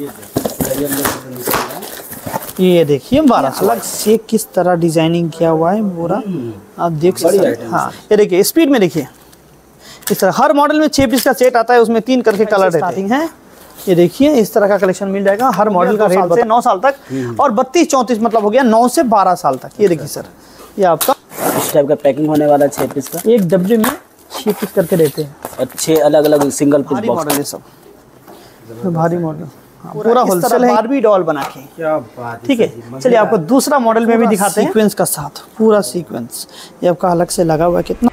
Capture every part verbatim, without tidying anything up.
ये देखिए बारह अलग से किस तरह डिजाइनिंग किया हुआ है पूरा, आप देख सकते हैं। हाँ ये देखिए स्पीड में देखिए इस तरह हर मॉडल में छह पीस का सेट आता है, उसमें तीन करके कलर रहते हैं। ये देखिए इस तरह का कलेक्शन मिल जाएगा। हर मॉडल का रेट से नौ साल तक और बत्तीस चौंतीस मतलब हो गया नौ से बारह साल तक। ये देखिए सर ये आपका इस टाइप का पैकिंग होने वाला छह पीस का, एक डब्बे में छह पीस करके देते हैं और छह अलग अलग सिंगल पीस मॉडल है सब, तो भारी मॉडल पूरा होलसेल है। बारबी डॉल बना के, क्या बात, ठीक है। चलिए आपको दूसरा मॉडल में भी दिखाते हैं सीक्वेंस का साथ, पूरा सीक्वेंस ये आपका अलग से लगा हुआ है। कितना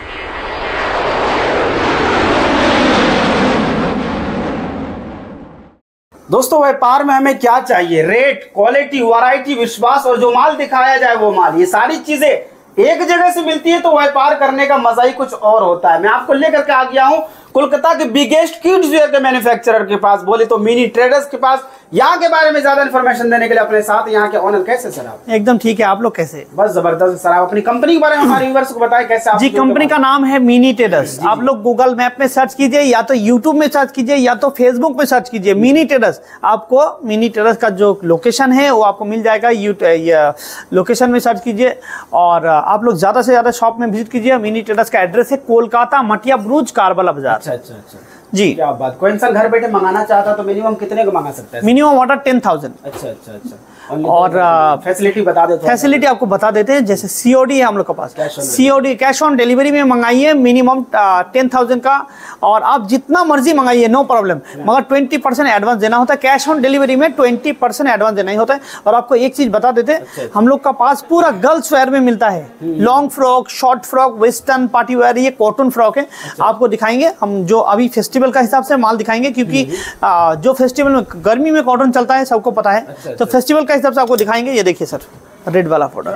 दोस्तों व्यापार में हमें क्या चाहिए? रेट, क्वालिटी, वैरायटी, विश्वास और जो माल दिखाया जाए वो माल, ये सारी चीजें एक जगह से मिलती है तो व्यापार करने का मजा ही कुछ और होता है। मैं आपको लेकर के आ गया हूं कोलकाता के बिगेस्ट किड्स वेयर के मैन्युफैक्चरर के पास, बोले तो मिनी ट्रेडर्स के पास। यहाँ के बारे में ज्यादा इन्फॉर्मेशन देने के लिए अपने साथ यहाँ के ओनर, कैसे सर आप? एकदम ठीक है, आप लोग कैसे? बस जबरदस्त सर, आप अपनी कंपनी के बारे में हमारे व्यूअर्स को बताएं कैसे आप? जी कंपनी का नाम है मिनी ट्रेडर्स। आप लोग गूगल मैप में सर्च कीजिए या तो यूट्यूब में सर्च कीजिए या तो फेसबुक में सर्च कीजिए मिनी ट्रेडर्स। आपको मिनी ट्रेडर्स का जो लोकेशन है वो आपको मिल जाएगा, लोकेशन में सर्च कीजिए और आप लोग ज्यादा से ज्यादा शॉप में विजिट कीजिए। मिनी ट्रेडर्स का एड्रेस है कोलकाता मटिया ब्रूज कारबला बाजार। अच्छा अच्छा अच्छा जी क्या बात। कोई इंसान घर बैठे मंगाना चाहता तो मिनिमम कितने का मंगा सकता है? Minimum order ten thousand. अच्छा अच्छा अच्छा और फैसिलिटी बता देते हैं। फैसिलिटी आपको बता देते हैं, जैसे सीओडी है हम लोग के पास, सीओडी कैश ऑन डिलीवरी में मंगाइए मिनिमम टेन थाउजेंड का, और आप जितना मर्जी मंगाइए नो प्रॉब्लम, मगर ट्वेंटी परसेंट एडवांस देना होता है। कैश ऑन डिलीवरी में ट्वेंटी परसेंट एडवांस देना ही होता है। और आपको एक चीज बता देते हैं, हम लोग का पास पूरा गर्ल्स वेयर में मिलता है, long frock, short frock, western party wear, ये कॉटन फ्रॉक है। आपको दिखाएंगे हम, जो अभी फेस्टिवल का हिसाब से माल दिखाएंगे, क्योंकि जो फेस्टिवल में गर्मी में कॉटन चलता है सबको पता है, तो फेस्टिवल का हिसाब से आपको दिखाएंगे। ये देखिए सर रेड वाला फोटो,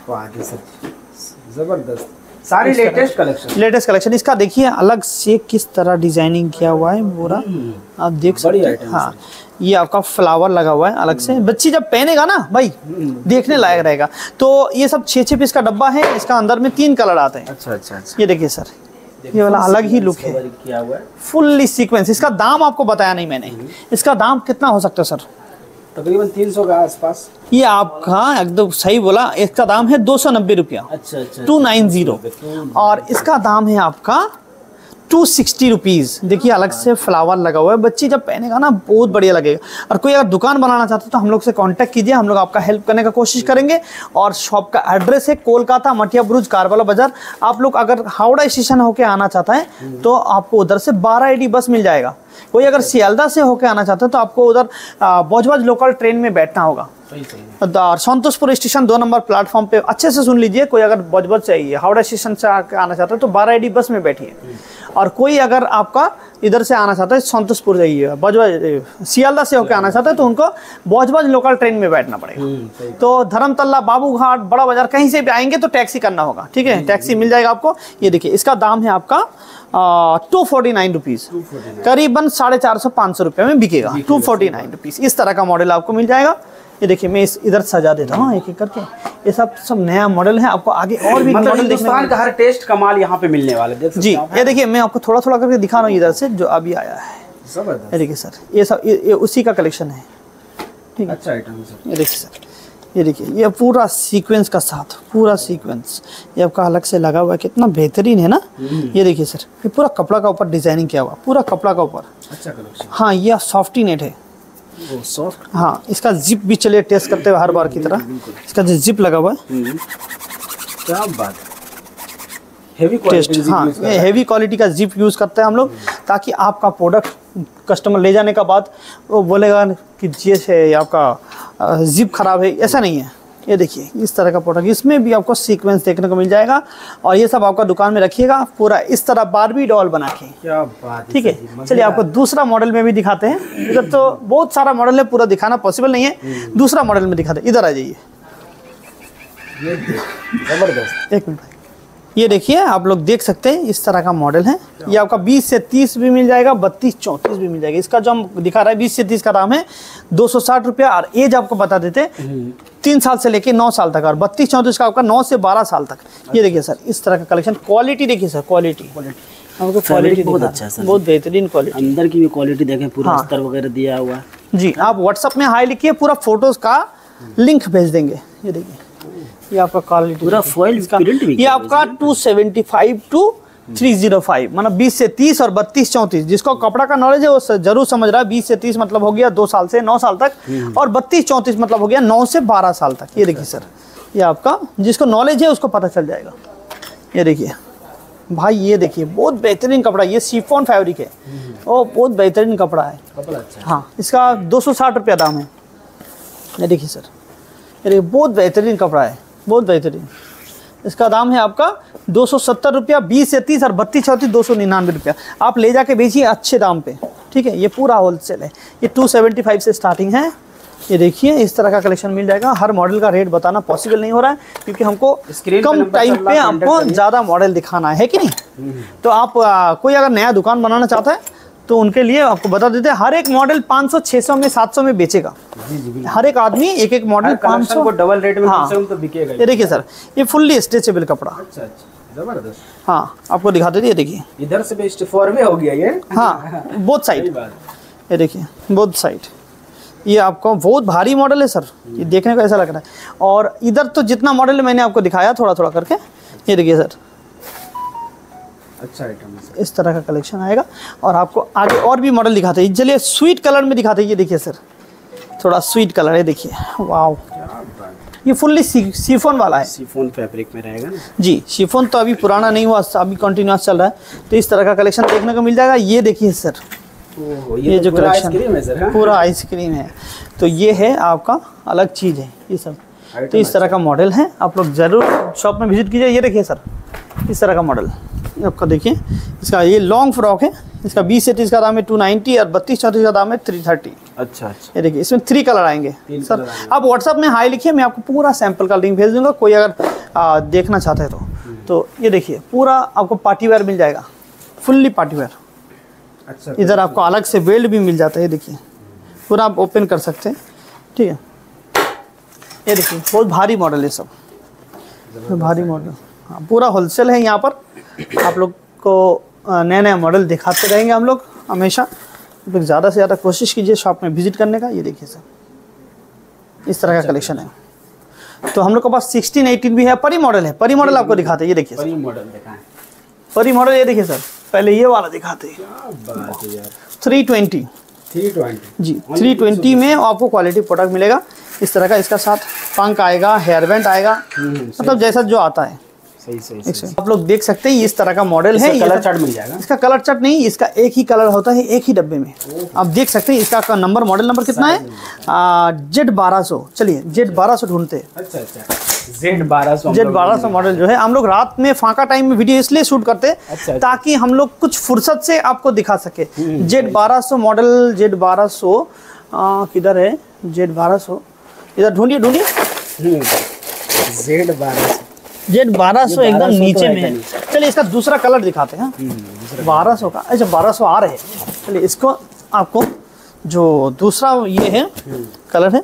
जबरदस्त, सारी लेटेस्ट कलेक्शन, लेटेस्ट कलेक्शन। इसका देखिए अलग से किस तरह डिजाइनिंग किया हुआ है पूरा, आप देख सकते हैं। हाँ ये आपका फ्लावर लगा हुआ है अलग से, बच्ची जब पहनेगा ना भाई देखने लायक रहेगा। तो ये सब छह छह पीस का डब्बा है, इसका अंदर में तीन कलर आते हैं। अच्छा अच्छा अच्छा। ये देखिए सर ये वाला अलग ही लुक है, फुल्ली सीक्वेंस। इसका दाम आपको बताया नहीं मैंने, इसका दाम कितना हो सकता है सर? तकरीबन तीन सौ के आसपास। ये आपका एकदम सही बोला, इसका दाम है दो सौ नब्बे रुपया। अच्छा अच्छा टू नाइन जीरो। और इसका दाम है आपका टू सिक्सटी रुपीज। देखिए अलग से फ्लावर लगा हुआ है, बच्ची जब पहनेगा ना बहुत बढ़िया लगेगा। और कोई अगर दुकान बनाना चाहते तो हम लोग से कांटेक्ट कीजिए, हम लोग आपका हेल्प करने का कोशिश करेंगे। और शॉप का एड्रेस है कोलकाता मटिया ब्रूज कारबला बाजार। आप लोग अगर हावड़ा स्टेशन होके आना चाहता है तो आपको उधर से बारह एडी बस मिल जाएगा। कोई अगर सियालदा से होके आना चाहता है तो आपको उधर बजबज लोकल ट्रेन में बैठना होगा। और संतोषपुर स्टेशन दो नंबर प्लेटफॉर्म पे, अच्छे से सुन लीजिए, कोई अगर बजबज चाहिए हावड़ा स्टेशन से आना चाहता है तो बारह एडी बस में बैठिए। और कोई अगर आपका इधर से आना चाहता है संतोषपुर जाइए, बजबज सियालदा से होकर आना चाहता है तो उनको बजबज लोकल ट्रेन में बैठना पड़ेगा। तो धर्मतल्ला, बाबूघाट, बड़ा बाजार कहीं से भी आएंगे तो टैक्सी करना होगा, ठीक है, टैक्सी मिल जाएगा आपको। ये देखिए इसका दाम है आपका टू फोर्टी नाइन रुपीज, करीबन साढ़े चार सौ पाँच सौ रुपये में बिकेगा। टू फोर्टी नाइन रुपीज इस तरह का मॉडल आपको मिल जाएगा। ये देखिए मैं इस इधर सजा देता हूँ एक एक करके, ये सब सब नया मॉडल है। आपको आगे और भी मतलब मॉडल देखने का हर टेस्ट का माल यहाँ पे मिलने वाले देख जी। ये देखिए मैं आपको थोड़ा थोड़ा करके दिखा रहा हूँ इधर से जो अभी आया है। जबरदस्त। ये देखिए सर ये सब ये, ये उसी का कलेक्शन है, ठीक है। अच्छा आइटम है। ये देखिए सर, ये देखिए ये पूरा सीक्वेंस का साथ, पूरा सीक्वेंस ये आपका अलग से लगा हुआ है, कितना बेहतरीन है ना। ये देखिए सर ये पूरा कपड़ा का ऊपर डिजाइनिंग किया हुआ, पूरा कपड़ा का ऊपर। अच्छा कलेक्शन। हाँ ये सॉफ्टी नेट है, सॉफ्ट। हाँ इसका जिप भी चलिए टेस्ट करते हुए हर बार की तरह, इसका जो जिप लगा हुआ है क्या बात, हेवी टेस्ट। हाँ ये हेवी क्वालिटी का जिप यूज करते हैं हम लोग, ताकि आपका प्रोडक्ट कस्टमर ले जाने का बाद वो बोलेगा कि ये आपका जिप खराब है, ऐसा नहीं है। ये देखिए इस तरह का प्रोडक्ट, इसमें भी आपको सीक्वेंस देखने को मिल जाएगा। और ये सब आपका दुकान में रखिएगा पूरा इस तरह बारबी डॉल बना के। क्या बात, ठीक है। चलिए आपको दूसरा मॉडल में भी दिखाते हैं। इधर तो बहुत सारा मॉडल है, पूरा दिखाना पॉसिबल नहीं है, दूसरा मॉडल में दिखाते हैं। इधर आ जाइए, जबरदस्त। एक मिनट, ये देखिए आप लोग देख सकते हैं इस तरह का मॉडल है। ये आपका बीस से तीस भी मिल जाएगा, बत्तीस चौंतीस भी मिल जाएगा। इसका जो हम दिखा रहा है बीस से तीस का दाम है दो सौ साठ रुपया। और एज आपको बता देते तीन साल से लेके नौ साल तक, और बत्तीस चौंतीस का आपका नौ से बारह साल तक। ये देखिए सर इस तरह का कलेक्शन। क्वालिटी देखिए सर, क्वालिटी आपको क्वालिटी बहुत अच्छा है सर, बहुत बेहतरीन क्वालिटी। अंदर की भी क्वालिटी देखें, पूरा अस्तर वगैरह दिया हुआ है। जी, आप व्हाट्सएप में हाई लिखिए, पूरा फोटोज का लिंक भेज देंगे। ये देखिए, ये आपका क्वालिटी पूरा फॉइल प्रिंट भी ये आपका two seventy five two three zero five, मतलब बीस से तीस और बत्तीस चौंतीस। जिसको कपड़ा का नॉलेज है वो जरूर समझ रहा है। बीस से तीस मतलब हो गया दो साल से नौ साल तक, और बत्तीस चौंतीस मतलब हो गया नौ से बारह साल तक। ये देखिए सर, ये आपका जिसको नॉलेज है उसको पता चल जाएगा। ये देखिए भाई, ये देखिए बहुत बेहतरीन कपड़ा, ये शिफॉन फैब्रिक है, ओ बहुत बेहतरीन कपड़ा है। कपड़ा अच्छा है। हाँ, इसका दो सौ साठ रुपया दाम है। ये देखिए सर, ये देखिए बहुत बेहतरीन कपड़ा है, बहुत बेहतरीन। इसका दाम है आपका दो सौ सत्तर रुपया, बीस से तीस और बत्तीस चौंतीस दो सौ निन्यानवे रुपया। आप ले जाके बेचिए अच्छे दाम पे, ठीक है। ये पूरा होलसेल है। ये टू सेवेंटी फाइव से स्टार्टिंग है। ये देखिए इस तरह का कलेक्शन मिल जाएगा। हर मॉडल का रेट बताना पॉसिबल नहीं हो रहा है, क्योंकि हमको कम टाइम पे आपको ज़्यादा मॉडल दिखाना है कि नहीं। तो आप आ, कोई अगर नया दुकान बनाना चाहता है तो उनके लिए आपको बता देते हैं, हर एक मॉडल पाँच सौ छह सौ में सात सौ में बेचेगा। हर एक आदमी एक एक मॉडल पाँच सौ को डबल रेट में हाँ। तो बिकेगा। ये देखिए सर, ये फुल्ली स्ट्रेचेबल कपड़ा। अच्छा अच्छा, जबरदस्त। हाँ, आपको दिखाते थे। ये देखिए, इधर से बेस्ट फॉर में हो गया ये। हाँ बोथ साइड। बात। ये देखिए बोथ साइड। ये आपको बहुत भारी मॉडल है सर, ये देखने को ऐसा लग रहा है। और इधर तो जितना मॉडल मैंने आपको दिखाया थोड़ा थोड़ा करके, ये देखिए सर अच्छा आइटम है। इस तरह का कलेक्शन आएगा। और आपको आगे और भी मॉडल दिखाते हैं। चलिए स्वीट कलर में दिखाते हैं। ये देखिए सर, थोड़ा स्वीट कलर है, देखिए वाव। ये फुल्ली शिफॉन वाला है, शिफॉन फैब्रिक में रहेगा ना जी। शिफॉन तो अभी पुराना नहीं हुआ, अभी कंटिन्यूस चल रहा है। तो इस तरह का कलेक्शन देखने को मिल जाएगा। ये देखिए सर, ओहो, ये, ये जो तो पूरा कलेक्शन आइसक्रीम है सर। हाँ? पूरा आइसक्रीम है। तो ये है आपका अलग चीज़ है ये सब। तो इस तरह का मॉडल है, आप लोग ज़रूर शॉप में विजिट कीजिए। ये देखिए सर, इस तरह का मॉडल आपका देखिए। इसका ये लॉन्ग फ्रॉक है। इसका बीस से तीस का दाम है टू नाइन्टी और बत्तीस चौंतीस का दाम है थ्री थर्टी। अच्छा अच्छा। ये देखिए, इसमें थ्री कलर आएंगे सर। आप व्हाट्सअप में हाई लिखिए, मैं आपको पूरा सैंपल का लिंक भेज दूंगा। कोई अगर आ, देखना चाहते हैं तो तो ये देखिए पूरा आपको पार्टी वेयर मिल जाएगा, फुल्ली पार्टी वेयर। अच्छा, इधर आपको अलग से बेल्ट भी मिल जाता है। ये देखिए पूरा आप ओपन कर सकते हैं, ठीक है। ये देखिए बहुत भारी मॉडल है सब, भारी मॉडल। हाँ, पूरा होलसेल है यहाँ पर। आप लोग को नए नए मॉडल दिखाते रहेंगे हम लोग हमेशा। आप लोग ज़्यादा से ज़्यादा कोशिश कीजिए शॉप में विजिट करने का। ये देखिए सर, इस तरह का कलेक्शन है। तो हम लोग के पास सिक्सटीन एटीन भी है, परी मॉडल है। परी मॉडल आपको दिखाते हैं। ये देखिए परी मॉडल दिखाएं। परी मॉडल, ये देखिए सर, पहले ये वाला दिखाते हैं। क्या बात है यार, थ्री ट्वेंटी थ्री ट्वेंटी जी। थ्री ट्वेंटी में आपको क्वालिटी प्रोडक्ट मिलेगा इस तरह का। इसका साथ पंख आएगा, हेयर बैंड आएगा, मतलब जैसा जो आता है। सही सही सही। आप लोग देख सकते हैं इस तरह का मॉडल है। कलर चार्ट मिल जाएगा। इसका कलर चार्ट नहीं, इसका एक ही कलर होता है एक ही डब्बे में। आप देख सकते हैं इसका नंबर, मॉडल नंबर कितना है, जेड बारह सौ। चलिए जेड बारह सौ ढूंढते हैं। अच्छा अच्छा, जेड बारह सौ। जेड बारह सौ मॉडल जो है हम लोग रात में फांका टाइम में वीडियो इसलिए शूट करते हैं अच्छा, ताकि हम लोग कुछ फुर्सत से आपको दिखा सके। जेड बारह सौ मॉडल, जेड बारह सौ किधर है, जेड बारह सौ इधर ढूंढिए ढूंढिए। जेड बारह सौ, जेड बारह सौ एकदम नीचे में है। नीचे। चलिए इसका दूसरा कलर दिखाते हैं। बारह सौ का, अच्छा बारह सौ आ रहे हैं। चलिए इसको आपको जो दूसरा ये है कलर है,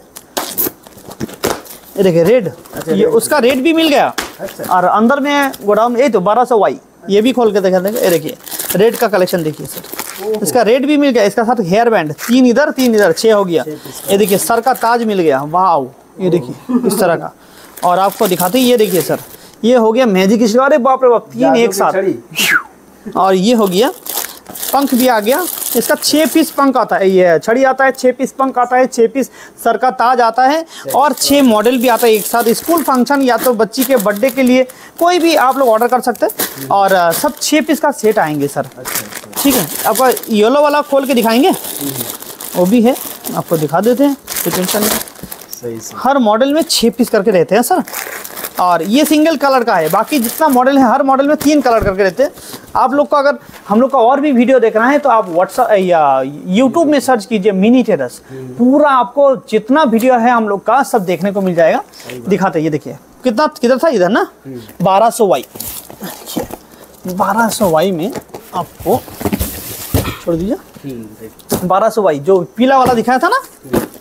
ये देखिए रेड। ये उसका रेट भी मिल गया। अच्छा। और अंदर में गोडाउन ये तो बारह सौ वाई, ये भी खोल के दिखा देंगे। ये देखिए रेड का कलेक्शन देखिए सर, इसका रेट भी मिल गया। इसका साथ हेयर बैंड, तीन इधर तीन इधर, छः हो गया। ये देखिए सर का ताज मिल गया, वाह। ये देखिए इस तरह का। और आपको दिखाते हैं, ये देखिए सर, ये हो गया मैजिक स्टिक। अरे बाप रे बाप, तीन एक साथ। और ये हो गया पंख भी आ गया। इसका छः पीस पंख आता है, ये छड़ी आता है, छः पीस पंख आता है, छः पीस सर का ताज आता है, और छः मॉडल भी आता है एक साथ। स्कूल फंक्शन या तो बच्ची के बर्थडे के लिए कोई भी आप लोग ऑर्डर कर सकते हैं। और सब छः पीस का सेट आएंगे सर, ठीक है। आपका येलो वाला खोल के दिखाएंगे, वो भी है, आपको दिखा देते हैं, कोई टेंशन नहीं। सही सही। हर मॉडल में छः पीस करके रहते हैं सर। और ये सिंगल कलर का है, बाकी जितना मॉडल है हर मॉडल में तीन कलर करके रहते हैं। आप लोग को अगर हम लोग का और भी वीडियो देखना है तो आप व्हाट्सएप या यूट्यूब में सर्च कीजिए मिनी टेरस। पूरा आपको जितना वीडियो है हम लोग का सब देखने को मिल जाएगा। दिखाते, ये देखिए कितना किधर था, इधर ना बारह सौ वाई। बारह सौ वाई में आपको छोड़ दीजिए। बारह सौ वाई जो पीला वाला दिखाया था ना,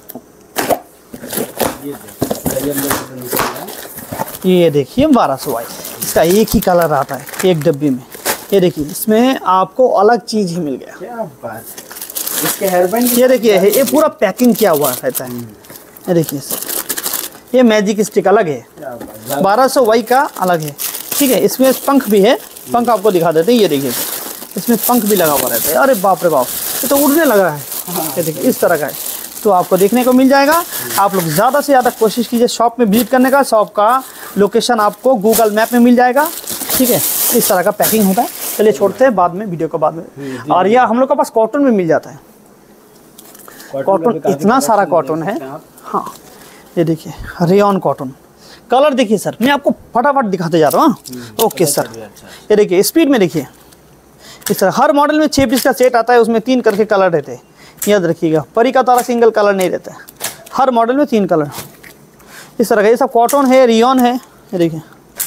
ये देखिए बारह सौ वाई। इसका एक ही कलर आता है एक डब्बे में। ये देखिए इसमें आपको अलग चीज़ ही मिल गया। क्या बात। इसके हेयर बैंड ये देखिए है, ये पूरा पैकिंग किया हुआ रहता है। ये देखिए सर, ये मैजिक स्टिक अलग है, बारह सौ वाई का अलग है, ठीक है। इसमें पंख भी है, पंख आपको दिखा देते हैं। ये देखिए इसमें पंख भी लगा हुआ रहता है। अरे बाप रे बाप, ये तो उड़ने लगा है। ये देखिए इस तरह का है, तो आपको देखने को मिल जाएगा। आप लोग ज़्यादा से ज़्यादा कोशिश कीजिए शॉप में विजिट करने का। शॉप का लोकेशन आपको गूगल मैप में मिल जाएगा, ठीक है। इस तरह का पैकिंग होता है। चलिए छोड़ते हैं, बाद में वीडियो को बाद में। और यह हम लोग के पास कॉटन में मिल जाता है। कॉटन इतना सारा कॉटन है, हाँ। ये देखिए रेयॉन कॉटन, कलर देखिए सर, मैं आपको फटाफट दिखाते जा रहा हूँ। ओके सर, ये देखिए स्पीड में देखिए। इस तरह हर मॉडल में छः पीस का सेट आता है, उसमें तीन करके कलर रहते हैं, याद रखिएगा। परी का तारा सिंगल कलर नहीं रहता है, हर मॉडल में तीन कलर। इस तरह का ये सब कॉटन है, रेयॉन है। ये देखिए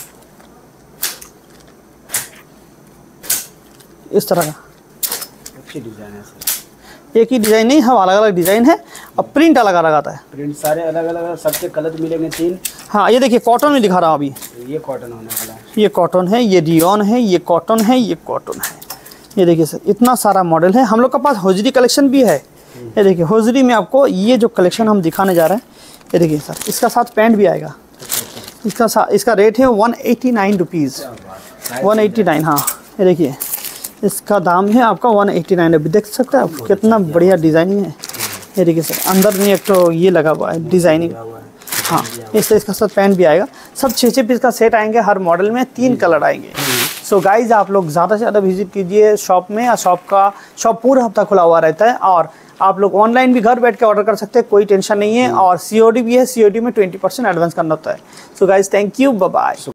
इस तरह का अच्छी डिजाइन है सर। एक ही डिज़ाइन नहीं, हम अलग अलग डिज़ाइन है और प्रिंट अलग अलग आता है। प्रिंट सारे अलग अलग, सबके कलर मिलेंगे तीन। हाँ ये देखिए कॉटन में दिखा रहा हूँ अभी। ये कॉटन होने वाला है, ये कॉटन है, ये रेयॉन है, ये कॉटन है, ये कॉटन है। ये देखिए सर इतना सारा मॉडल है। हम लोग के पास होजरी कलेक्शन भी है। ये देखिए होजरी में आपको ये जो कलेक्शन हम दिखाने जा रहे हैं, ये देखिए सर, इसका साथ पैंट भी आएगा। इसका सा, इसका रेट है one eighty nine rupees, one eighty nine. हाँ ये देखिए इसका दाम है आपका वन एट्टी नाइन। अभी देख सकते हैं आप कितना बढ़िया डिज़ाइनिंग है। ये देखिए सर अंदर में एक तो ये लगा हुआ है डिज़ाइनिंग, हाँ। इससे इसका साथ पैंट भी आएगा। सब छः छः पीस का सेट आएंगे, हर मॉडल में तीन कलर आएंगे। सो so गाइज आप लोग ज़्यादा से ज़्यादा विजिट कीजिए शॉप में। या शॉप का शॉप पूरा हफ्ता खुला हुआ रहता है, और आप लोग ऑनलाइन भी घर बैठ के ऑर्डर कर सकते हैं, कोई टेंशन नहीं है। और सीओडी भी है, सीओडी में ट्वेंटी परसेंट एडवांस करना होता है। So guys thank you, bye bye.